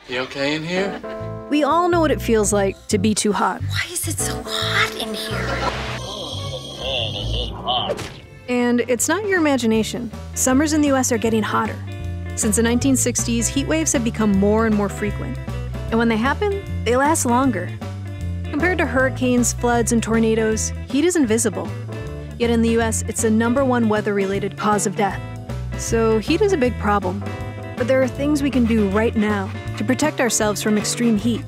You okay in here? We all know what it feels like to be too hot. Why is it so hot in here? And it's not your imagination. Summers in the US are getting hotter. Since the 1960s, heat waves have become more and more frequent. And when they happen, they last longer. Compared to hurricanes, floods, and tornadoes, heat is invisible. Yet in the US, it's the #1 weather-related cause of death. So heat is a big problem. But there are things we can do right now to protect ourselves from extreme heat.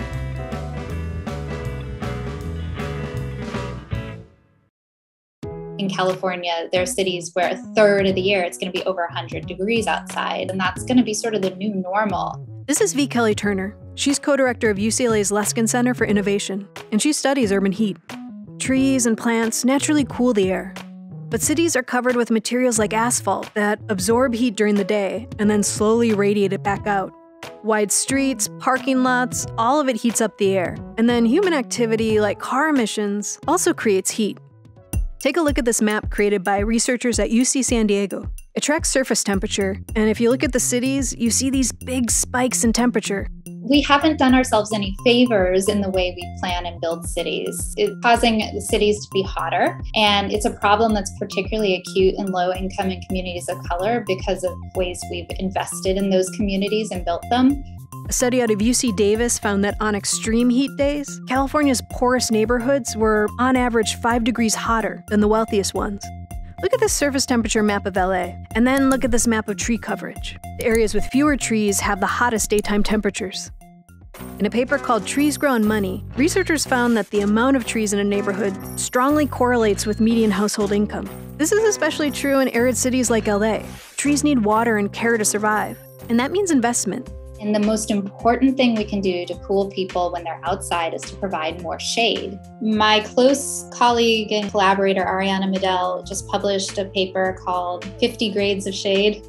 In California, there are cities where a third of the year it's going to be over 100 degrees outside, and that's going to be sort of the new normal. This is V. Kelly Turner. She's co-director of UCLA's Luskin Center for Innovation, and she studies urban heat. Trees and plants naturally cool the air. But cities are covered with materials like asphalt that absorb heat during the day and then slowly radiate it back out. Wide streets, parking lots, all of it heats up the air. And then human activity like car emissions also creates heat. Take a look at this map created by researchers at UC San Diego. It tracks surface temperature, and if you look at the cities, you see these big spikes in temperature. We haven't done ourselves any favors in the way we plan and build cities. It's causing the cities to be hotter, and it's a problem that's particularly acute in low-income and communities of color because of ways we've invested in those communities and built them. A study out of UC Davis found that on extreme heat days, California's poorest neighborhoods were, on average, 5 degrees hotter than the wealthiest ones. Look at this surface temperature map of LA, and then look at this map of tree coverage. The areas with fewer trees have the hottest daytime temperatures. In a paper called Trees Grow on Money, researchers found that the amount of trees in a neighborhood strongly correlates with median household income. This is especially true in arid cities like LA. Trees need water and care to survive, and that means investment. And the most important thing we can do to cool people when they're outside is to provide more shade. My close colleague and collaborator, Ariana Medel, just published a paper called 50 Grades of Shade.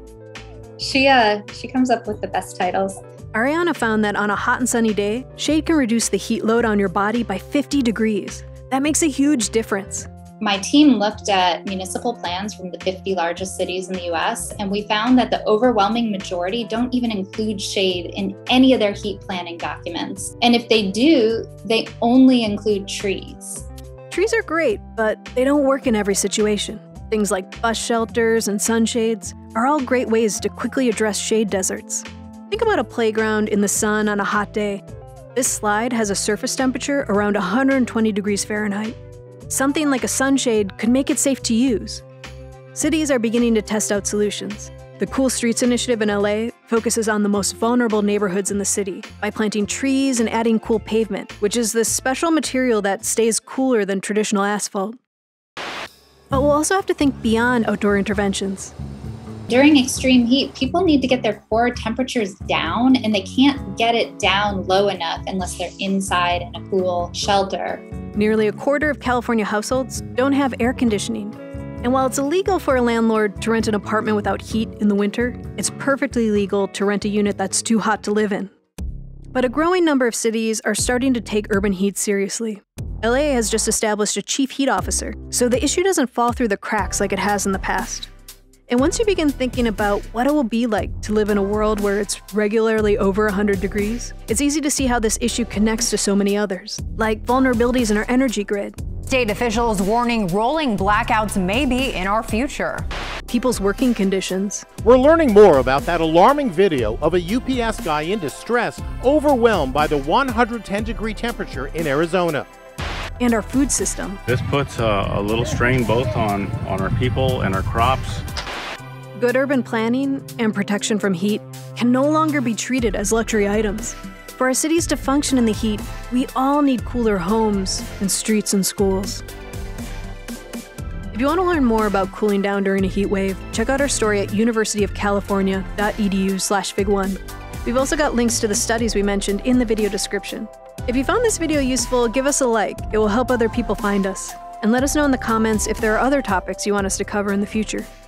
She comes up with the best titles. Ariana found that on a hot and sunny day, shade can reduce the heat load on your body by 50 degrees. That makes a huge difference. My team looked at municipal plans from the 50 largest cities in the US, and we found that the overwhelming majority don't even include shade in any of their heat planning documents. And if they do, they only include trees. Trees are great, but they don't work in every situation. Things like bus shelters and sunshades are all great ways to quickly address shade deserts. Think about a playground in the sun on a hot day. This slide has a surface temperature around 120 degrees Fahrenheit. Something like a sunshade could make it safe to use. Cities are beginning to test out solutions. The Cool Streets Initiative in LA focuses on the most vulnerable neighborhoods in the city by planting trees and adding cool pavement, which is this special material that stays cooler than traditional asphalt. But we'll also have to think beyond outdoor interventions. During extreme heat, people need to get their core temperatures down, and they can't get it down low enough unless they're inside in a cool shelter. Nearly a quarter of California households don't have air conditioning. And while it's illegal for a landlord to rent an apartment without heat in the winter, it's perfectly legal to rent a unit that's too hot to live in. But a growing number of cities are starting to take urban heat seriously. LA has just established a chief heat officer, so the issue doesn't fall through the cracks like it has in the past. And once you begin thinking about what it will be like to live in a world where it's regularly over 100 degrees, it's easy to see how this issue connects to so many others, like vulnerabilities in our energy grid. State officials warning rolling blackouts may be in our future. People's working conditions. We're learning more about that alarming video of a UPS guy in distress, overwhelmed by the 110-degree temperature in Arizona. And our food system. This puts a little strain both on our people and our crops. Good urban planning and protection from heat can no longer be treated as luxury items. For our cities to function in the heat, we all need cooler homes and streets and schools. If you want to learn more about cooling down during a heat wave, check out our story at universityofcalifornia.edu/fig1. We've also got links to the studies we mentioned in the video description. If you found this video useful, give us a like. It will help other people find us. And let us know in the comments if there are other topics you want us to cover in the future.